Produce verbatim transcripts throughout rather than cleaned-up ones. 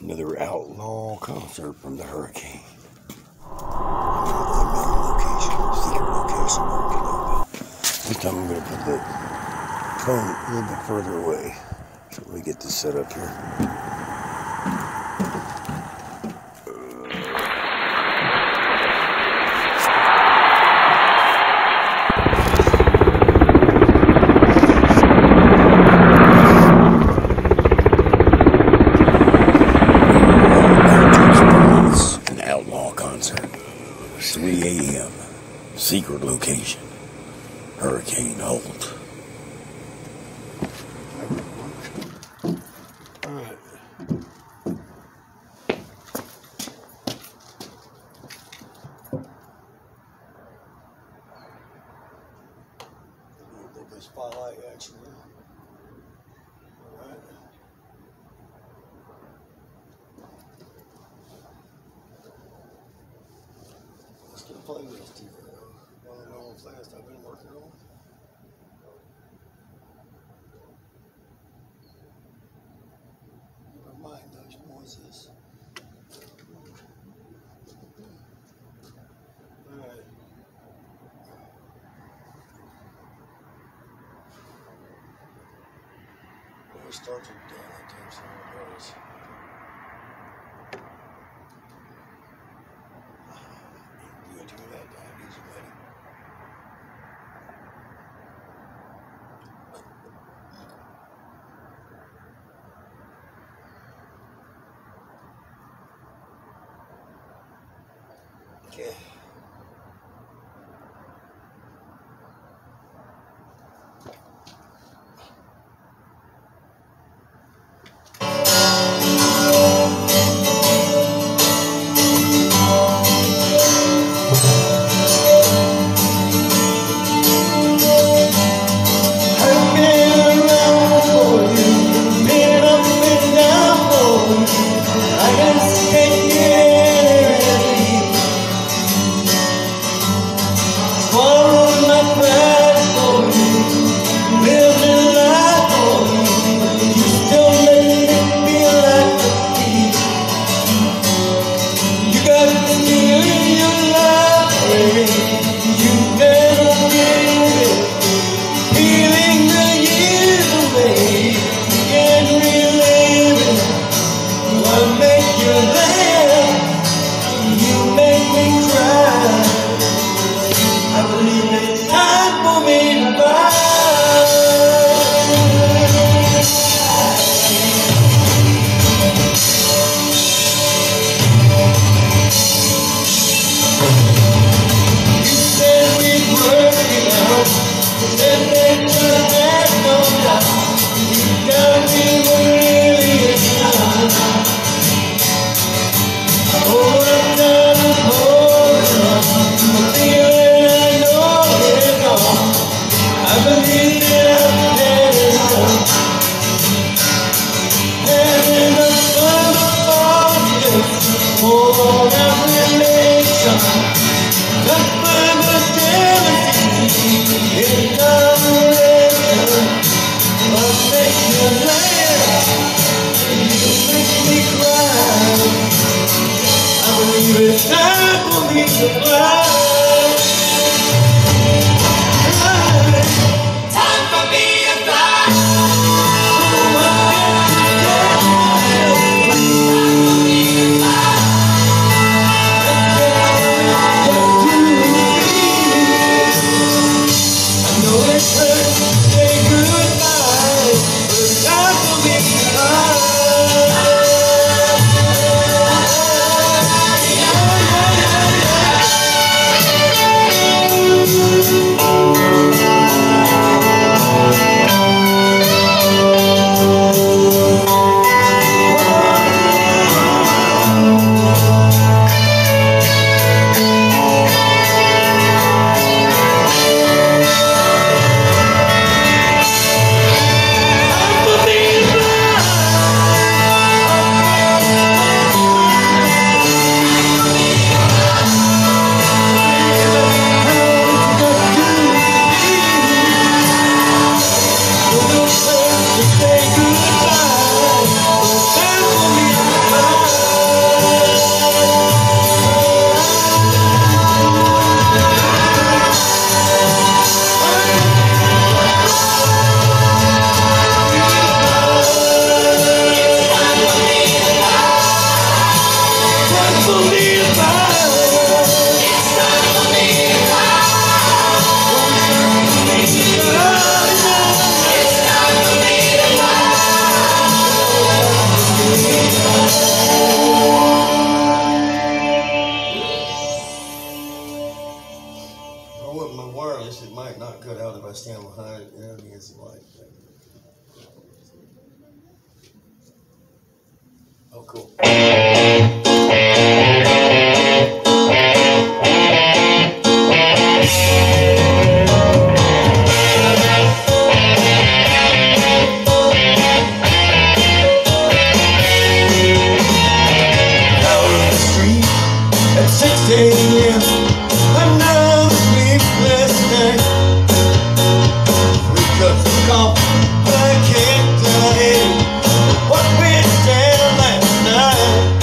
Another outlaw concert from the Hurricane. Unknown location, secret location, Hurricane. This time I'm going to put the phone a little bit further away. So let me get this set up here. three A M Secret location. Hurricane hold. Alright. A little bit of spotlight action here. Alright. Let's get a playlist here. One of the old playlists I've been working on. Never mind those noises. Alright. Always starts with down that time, so it goes. You can do that down easy, buddy. Okay. It's time for me to fly. Time for me to fly. I know it's hurts to say goodbye, but it's time for me to fly. down behind it, and he has the light. Oh, cool. six a m another sleepless night. We could complicate ahead what went down last night.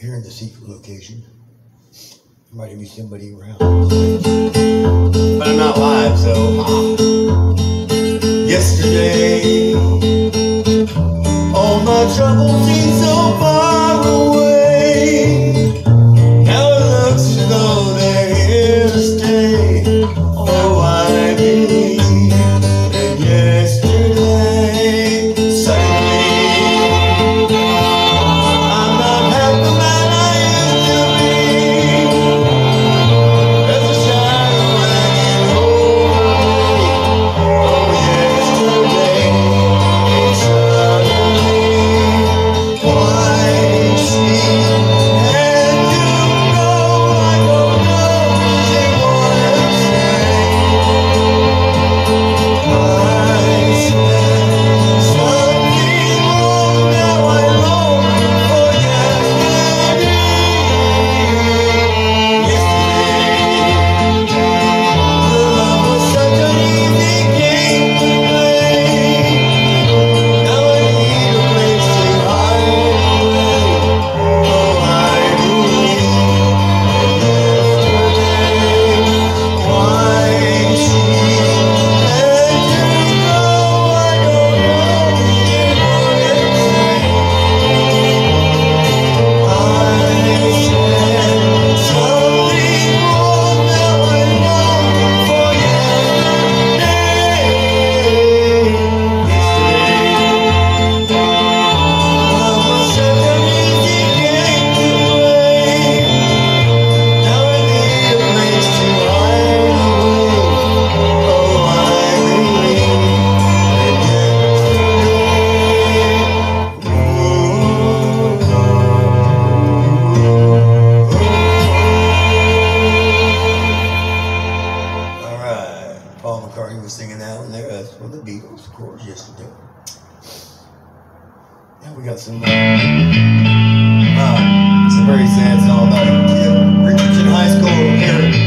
Here in the secret location. There might be somebody around. But I'm not live, so ah. Yesterday, all my troubles seem so far away. Now it looks as though they're here to stay. Oh, I believe that yesterday, suddenly, I'm not half the man I used to be. There's a shadow hanging over me. Oh, yesterday, suddenly, why she had to go, I don't know, she wanted to say. I said something wrong, now I long for yesterday. Yesterday, the love was such an easy game to play. Now I need a place to hide away. Oh, I believe yesterday, why she had to go, I don't know, she wanted to say. I said something wrong, now I long for yesterday. Yesterday, love was such an easy game to play. Now I need a place to hide away. Oh, I believe that yesterday. All right, Paul McCartney was singing that one there. That's for the Beatles, of course, yesterday. Now we got some. Uh, uh, it's a very sad song about a kid, Richardson High School here.